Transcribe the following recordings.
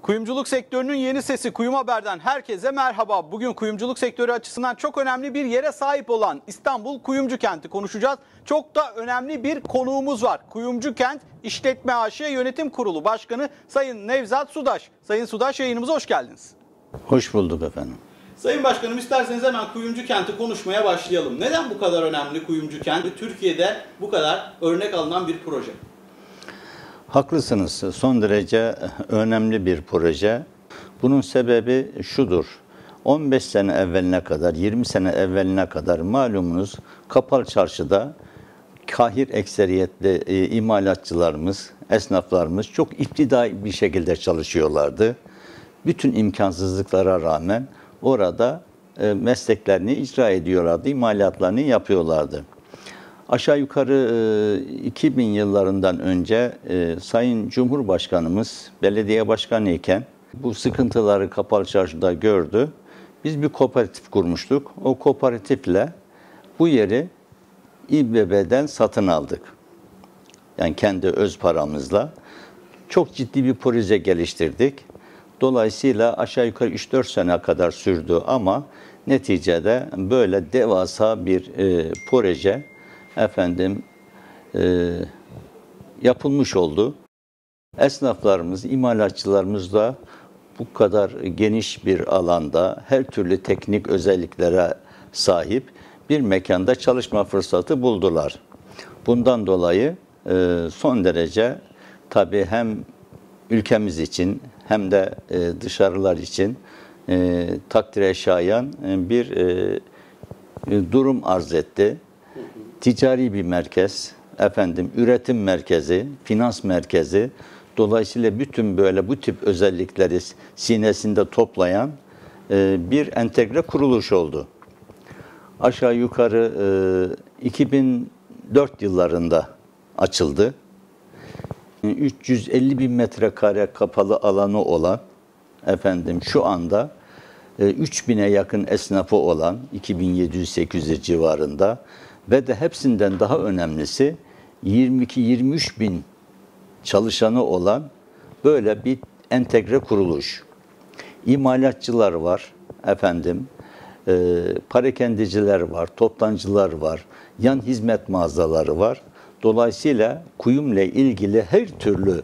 Kuyumculuk sektörünün yeni sesi Kuyum Haber'den herkese merhaba. Bugün kuyumculuk sektörü açısından çok önemli bir yere sahip olan İstanbul Kuyumcu Kent'i konuşacağız. Çok da önemli bir konuğumuz var. Kuyumcu Kent İşletme AŞ Yönetim Kurulu Başkanı Sayın Nevzat Sudaş. Sayın Sudaş, yayınımıza hoş geldiniz. Hoş bulduk efendim. Sayın Başkanım, isterseniz hemen Kuyumcu Kent'i konuşmaya başlayalım. Neden bu kadar önemli Kuyumcu Kent? Türkiye'de bu kadar örnek alınan bir proje. Haklısınız. Son derece önemli bir proje. Bunun sebebi şudur. 15 sene evveline kadar, 20 sene evveline kadar malumunuz Kapalı Çarşı'da kahir ekseriyetli imalatçılarımız, esnaflarımız çok iftidai bir şekilde çalışıyorlardı. Bütün imkansızlıklara rağmen orada mesleklerini icra ediyorlardı, imalatlarını yapıyorlardı. Aşağı yukarı 2000 yıllarından önce Sayın Cumhurbaşkanımız belediye başkanı iken bu sıkıntıları Kapalı Çarşı'da gördü. Biz bir kooperatif kurmuştuk. O kooperatifle bu yeri İBB'den satın aldık. Yani kendi öz paramızla. Çok ciddi bir proje geliştirdik. Dolayısıyla aşağı yukarı 3-4 sene kadar sürdü ama neticede böyle devasa bir proje yapılmış oldu. Esnaflarımız, imalatçılarımız da bu kadar geniş bir alanda her türlü teknik özelliklere sahip bir mekanda çalışma fırsatı buldular. Bundan dolayı son derece tabii hem ülkemiz için hem de dışarılar için takdire şayan bir durum arz etti. Ticari bir merkez, üretim merkezi, finans merkezi. Dolayısıyla bütün böyle bu tip özellikleri sinesinde toplayan bir entegre kuruluş oldu. Aşağı yukarı 2004 yıllarında açıldı. 350 bin metrekare kapalı alanı olan şu anda 3000'e yakın esnafı olan 2700-800 civarında ve de hepsinden daha önemlisi 22-23 bin çalışanı olan böyle bir entegre kuruluş. İmalatçılar var, parakendeciler var, toptancılar var, yan hizmet mağazaları var. Dolayısıyla kuyumla ilgili her türlü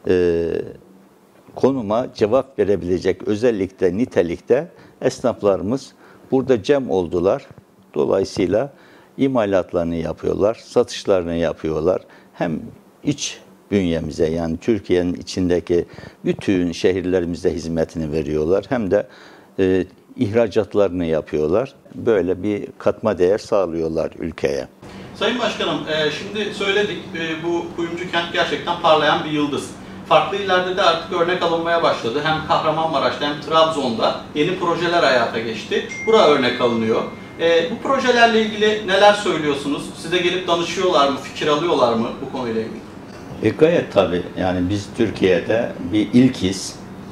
konuma cevap verebilecek özellikle, nitelikte esnaflarımız burada cem oldular. Dolayısıyla imalatlarını yapıyorlar, satışlarını yapıyorlar. Hem iç bünyemize yani Türkiye'nin içindeki bütün şehirlerimizde hizmetini veriyorlar. Hem de ihracatlarını yapıyorlar. Böyle bir katma değer sağlıyorlar ülkeye. Sayın Başkanım, şimdi söyledik, bu Kuyumcu Kent gerçekten parlayan bir yıldız. Farklı illerde de artık örnek alınmaya başladı. Hem Kahramanmaraş'ta hem Trabzon'da yeni projeler hayata geçti. Bura örnek alınıyor. Bu projelerle ilgili neler söylüyorsunuz? Size gelip danışıyorlar mı, fikir alıyorlar mı bu konuyla ilgili? Gayet tabii. Yani biz Türkiye'de bir ilkiz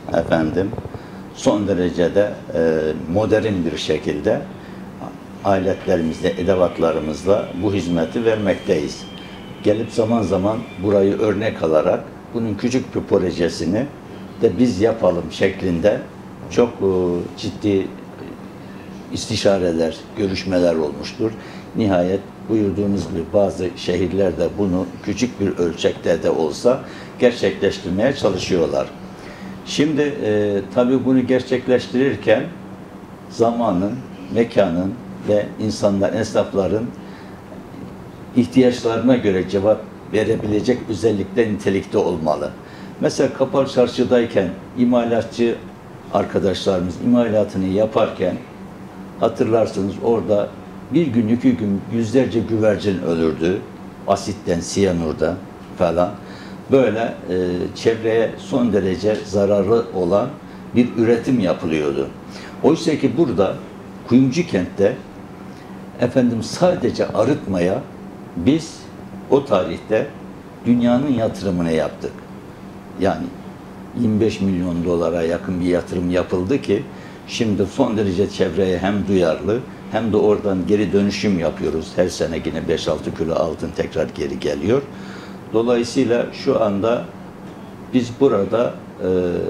son derecede modern bir şekilde aletlerimizle, edevatlarımızla bu hizmeti vermekteyiz. Gelip zaman zaman burayı örnek alarak bunun küçük bir projesini de biz yapalım şeklinde çok ciddi istişareler, görüşmeler olmuştur. Nihayet buyurduğunuz gibi bazı şehirlerde bunu küçük bir ölçekte de olsa gerçekleştirmeye çalışıyorlar. Şimdi tabii bunu gerçekleştirirken zamanın, mekanın ve esnafların ihtiyaçlarına göre cevap verebilecek özellikle nitelikte olmalı. Mesela Kapalı Çarşı'dayken imalatçı arkadaşlarımız imalatını yaparken hatırlarsınız orada bir gün, 2 gün yüzlerce güvercin ölürdü. Asitten, siyanurdan falan. Böyle çevreye son derece zararlı olan bir üretim yapılıyordu. Oysa ki burada Kuyumcu Kent'te sadece arıtmaya biz o tarihte dünyanın yatırımını yaptık. Yani 25 milyon dolara yakın bir yatırım yapıldı ki şimdi son derece çevreye hem duyarlı hem de oradan geri dönüşüm yapıyoruz. Her sene yine 5-6 kilo altın tekrar geri geliyor. Dolayısıyla şu anda biz burada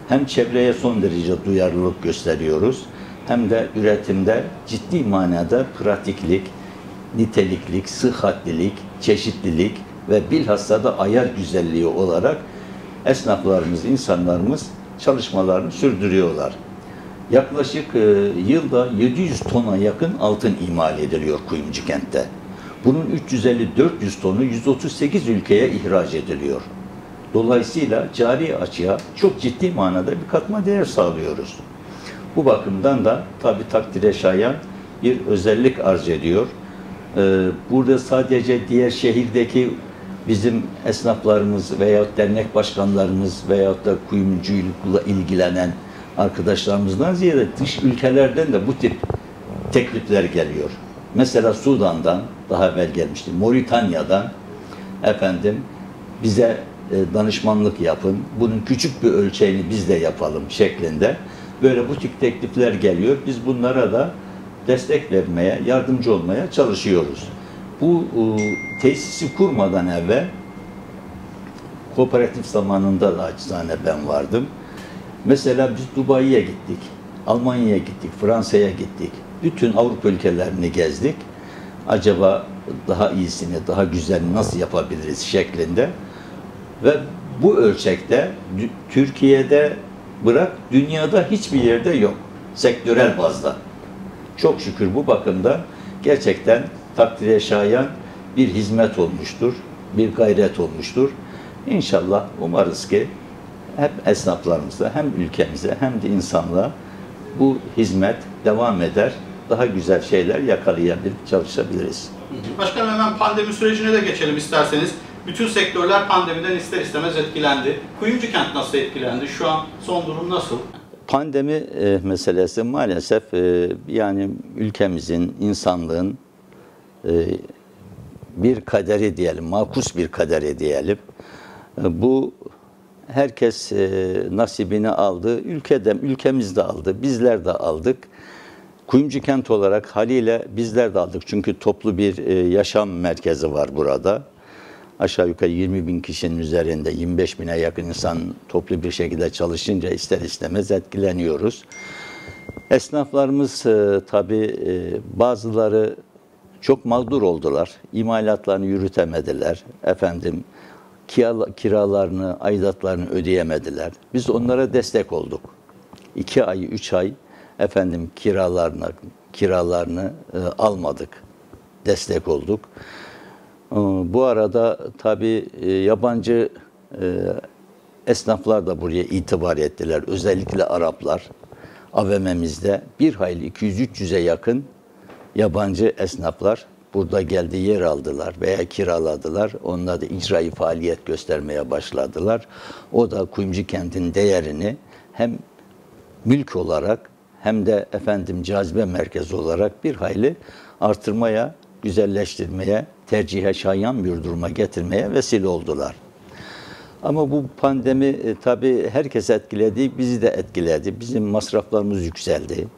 hem çevreye son derece duyarlılık gösteriyoruz, hem de üretimde ciddi manada pratiklik, niteliklik, sıhhatlilik, çeşitlilik ve bilhassa da ayar güzelliği olarak esnaflarımız, insanlarımız çalışmalarını sürdürüyorlar. Yaklaşık yılda 700 tona yakın altın imal ediliyor Kuyumcukent'te. Bunun 350-400 tonu 138 ülkeye ihraç ediliyor. Dolayısıyla cari açığa çok ciddi manada bir katma değer sağlıyoruz. Bu bakımdan da tabii takdire şayan bir özellik arz ediyor. Burada sadece diğer şehirdeki bizim esnaflarımız veyahut dernek başkanlarımız veyahut da kuyumculukla ilgilenen arkadaşlarımızdan ziyade dış ülkelerden de bu tip teklifler geliyor. Mesela Sudan'dan daha evvel gelmişti. Moritanya'dan bize danışmanlık yapın. Bunun küçük bir ölçeğini biz de yapalım şeklinde. Böyle bu tip teklifler geliyor. Biz bunlara da destek vermeye, yardımcı olmaya çalışıyoruz. Bu tesisi kurmadan evvel kooperatif zamanında da acizane ben vardım. Mesela biz Dubai'ye gittik, Almanya'ya gittik, Fransa'ya gittik. Bütün Avrupa ülkelerini gezdik. Acaba daha iyisini, daha güzelini nasıl yapabiliriz şeklinde. Ve bu ölçekte Türkiye'de bırak dünyada hiçbir yerde yok. Sektörel bazda. Çok şükür bu bakımda gerçekten takdire şayan bir hizmet olmuştur, bir gayret olmuştur. İnşallah umarız ki hem esnaflarımıza hem ülkemize hem de insanlığa bu hizmet devam eder. Daha güzel şeyler yakalayabilir, çalışabiliriz. Başkanım hemen pandemi sürecine de geçelim isterseniz. Bütün sektörler pandemiden ister istemez etkilendi. Kuyumcukent nasıl etkilendi? Şu an son durum nasıl? Pandemi meselesi maalesef yani ülkemizin, insanlığın bir kaderi diyelim, makus bir kaderi diyelim. Bu herkes nasibini aldı, ülkemiz de aldı, bizler de aldık. Kuyumcukent olarak haliyle bizler de aldık çünkü toplu bir yaşam merkezi var burada. Aşağı yukarı 20 bin kişinin üzerinde 25 bine yakın insan toplu bir şekilde çalışınca ister istemez etkileniyoruz. Esnaflarımız tabii bazıları çok mağdur oldular. İmalatlarını yürütemediler. Kiralarını, aidatlarını ödeyemediler. Biz onlara destek olduk. 2 ay, 3 ay kiralarını almadık. Destek olduk. Bu arada tabii yabancı esnaflar da buraya itibar ettiler. Özellikle Araplar. AVM'mizde bir hayli 200-300'e yakın yabancı esnaflar burada geldi, yer aldılar veya kiraladılar. Onlar da icraî faaliyet göstermeye başladılar. O da Kuyumcukent'in değerini hem mülk olarak hem de cazibe merkezi olarak bir hayli artırmaya, güzelleştirmeye, tercihe şayan bir duruma getirmeye vesile oldular. Ama bu pandemi tabii herkes etkiledi, bizi de etkiledi. Bizim masraflarımız yükseldi.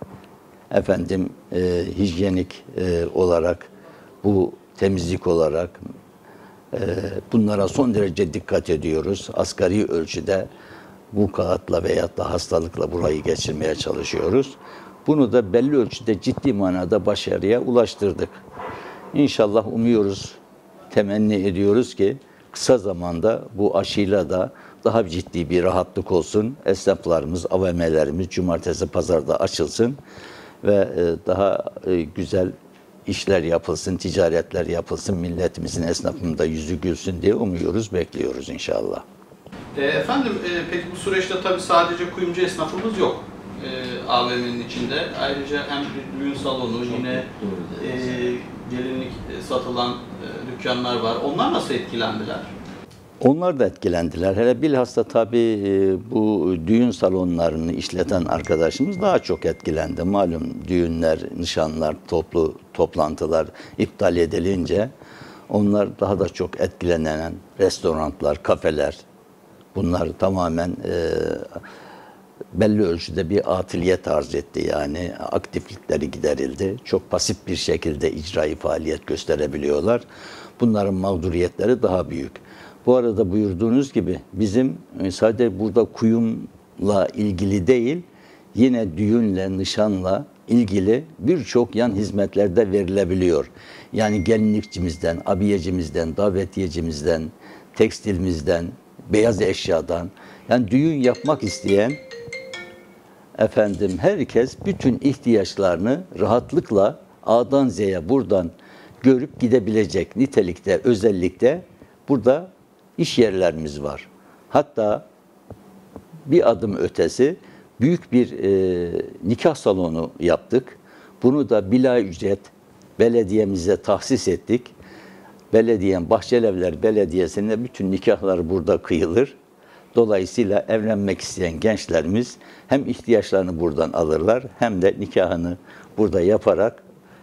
Hijyenik olarak, bu temizlik olarak bunlara son derece dikkat ediyoruz. Asgari ölçüde bu kağıtla veyahut da hastalıkla burayı geçirmeye çalışıyoruz. Bunu da belli ölçüde ciddi manada başarıya ulaştırdık. İnşallah umuyoruz, temenni ediyoruz ki kısa zamanda bu aşıyla da daha ciddi bir rahatlık olsun. Esnaflarımız, AVM'lerimiz cumartesi, pazarda açılsın ve daha güzel işler yapılsın, ticaretler yapılsın, milletimizin, esnafının da yüzü gülsün diye umuyoruz, bekliyoruz inşallah. Peki bu süreçte tabii sadece kuyumcu esnafımız yok AVM'nin içinde. Ayrıca hem bir düğün salonu, yine gelinlik satılan dükkanlar var. Onlar nasıl etkilendiler? Onlar da etkilendiler. Hele bilhassa tabii bu düğün salonlarını işleten arkadaşımız daha çok etkilendi. Malum düğünler, nişanlar, toplu toplantılar iptal edilince onlar daha da çok etkilenen restoranlar, kafeler, bunlar tamamen belli ölçüde bir atıliyet arz etti, yani aktiflikleri giderildi. Çok pasif bir şekilde icraî faaliyet gösterebiliyorlar. Bunların mağduriyetleri daha büyük. Bu arada buyurduğunuz gibi bizim sadece burada kuyum ilgili değil, yine düğünle, nişanla ilgili birçok yan hizmetler de verilebiliyor. Yani gelinlikçimizden, abiyecimizden, davetiyecimizden, tekstilmizden, beyaz eşyadan, yani düğün yapmak isteyen herkes bütün ihtiyaçlarını rahatlıkla A'dan Z'ye buradan görüp gidebilecek nitelikte, özellikle burada iş yerlerimiz var. Hatta bir adım ötesi büyük bir nikah salonu yaptık. Bunu da bila ücret belediyemize tahsis ettik. Bahçelievler Belediyesi'nde bütün nikahlar burada kıyılır. Dolayısıyla evlenmek isteyen gençlerimiz hem ihtiyaçlarını buradan alırlar hem de nikahını burada yaparak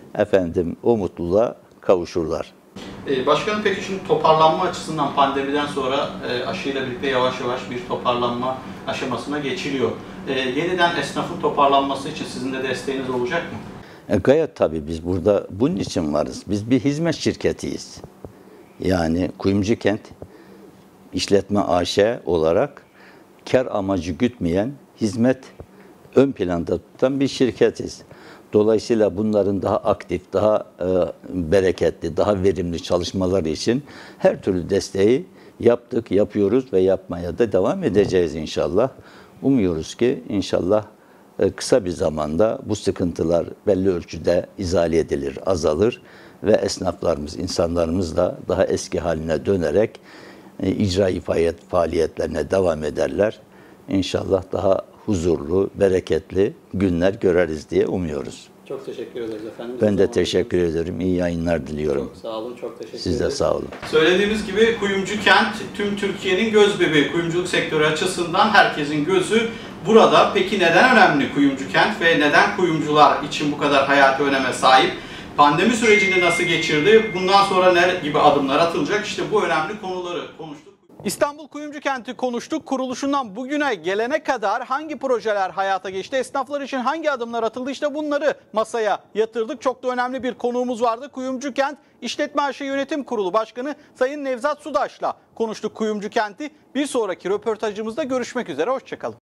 o mutluluğa kavuşurlar. Başkanım, peki şimdi toparlanma açısından pandemiden sonra aşıyla birlikte yavaş yavaş bir toparlanma aşamasına geçiliyor. Yeniden esnafın toparlanması için sizin de desteğiniz olacak mı? Gayet tabii, biz burada bunun için varız. Biz bir hizmet şirketiyiz. Yani Kuyumcu Kent İşletme AŞ olarak kar amacı gütmeyen, hizmet ön planda tutan bir şirketiz. Dolayısıyla bunların daha aktif, daha bereketli, daha verimli çalışmaları için her türlü desteği yaptık, yapıyoruz ve yapmaya da devam edeceğiz inşallah. Umuyoruz ki inşallah kısa bir zamanda bu sıkıntılar belli ölçüde izale edilir, azalır ve esnaflarımız, insanlarımız da daha eski haline dönerek icra faaliyetlerine devam ederler. İnşallah daha huzurlu, bereketli günler göreriz diye umuyoruz. Çok teşekkür ederiz efendim. Ben de teşekkür ederim. İyi yayınlar diliyorum. Çok sağ olun, çok teşekkür Siz de ederiz. sağ olun. Söylediğimiz gibi Kuyumcu Kent tüm Türkiye'nin göz bebeği. Kuyumculuk sektörü açısından herkesin gözü burada. Peki neden önemli Kuyumcu Kent ve neden kuyumcular için bu kadar hayati öneme sahip? Pandemi sürecini nasıl geçirdi? Bundan sonra ne gibi adımlar atılacak? İşte bu önemli konuları konuştuk. İstanbul Kuyumcu Kent'i konuştuk. Kuruluşundan bugüne gelene kadar hangi projeler hayata geçti? Esnaflar için hangi adımlar atıldı? İşte bunları masaya yatırdık. Çok da önemli bir konuğumuz vardı. Kuyumcu Kent İşletme AŞ Yönetim Kurulu Başkanı Sayın Nevzat Sudaş'la konuştuk Kuyumcu Kent'i. Bir sonraki röportajımızda görüşmek üzere. Hoşçakalın.